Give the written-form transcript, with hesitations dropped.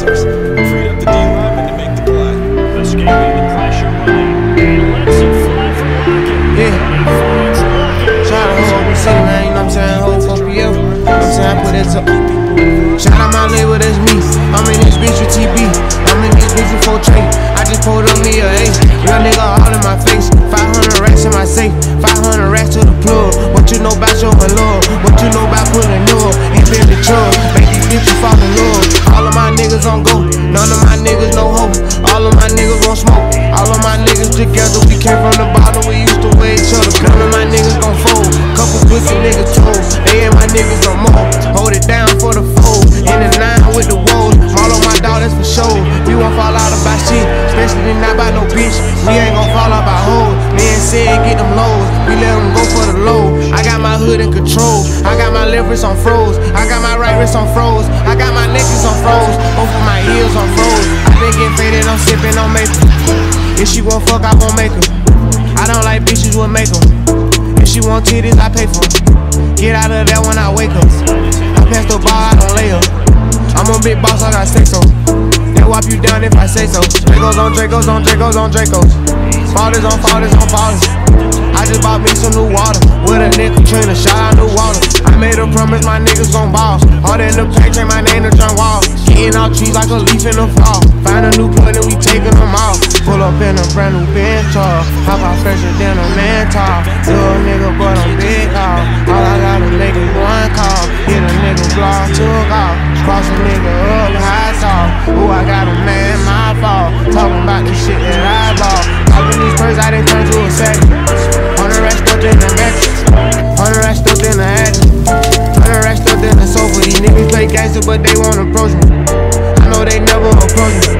Blazers. Freed up the D-lineman to make the play. Escaping the pressure running. He lets it fly for Lockett. Yeah. And he finds Lockett. Shout out to Open City, man, you know what I'm saying? Whole 4 PL. You know what I'm saying? I put it to. Shout out my label, that's me. I'm in this bitch with TB. I'm in this bitch with 4 tray. I just pulled up me a A. Real nigga all in my face. 500 racks in my safe. 500 racks to the plug. What you know about your love? What you know about pulling up? He been the truck. Make these bitches fall in love. All of my niggas on go. None of my niggas no hope. All of my niggas gon' smoke. All of my niggas together. We came from the bottom. We used to weigh each other. None of my niggas gon' fold. Couple pussy niggas told. They ain't my niggas no more. Hold it down for the fold. In the 9 with the woes. All of my dog, that's for sure. We won't fall out about shit. Especially not by no bitch. We ain't gon' fall out by hoes. Man said get them lows. We let them go for the low. I got my hood in control. I got my left wrist on froze. I got my right wrist on froze. I got my necklace on froze. Both of my heels on froze. I been getting faded, I'm sipping on maple. If she won't fuck, I won't make her. I don't like bitches with makeup. If she want titties, I pay for them. Get out of there when I wake up. I pass the bar, I don't lay up. I'm a big boss, I got say so. They'll wipe you down if I say so. Dracos on Dracos on Dracos on Dracos. Fathers on fathers on fathers. I just bought me some new water. With a nigga trainer, shout out new water. I made a promise my niggas gon' ball. Hard in the pack, change my name to John Wall. Getting out trees like a leaf in the fall. Find a new plug and we taking them off. Pull up in a brand new bench truck. Hop out fresher than a man talk. Little nigga, but I'm big off. All I gotta make is one call. Hit a nigga block, took off. Cross a nigga up, high top. Ooh, I got a man, my fault. Talking about the shit that I bought. Talking these purse, I done turned to a sack. 100 racks stuffed in the mattress. 100 racks stuffed in the attic. 100 racks stuffed in the sofa. These niggas play gangster, but they won't approach me. I know they never approach me.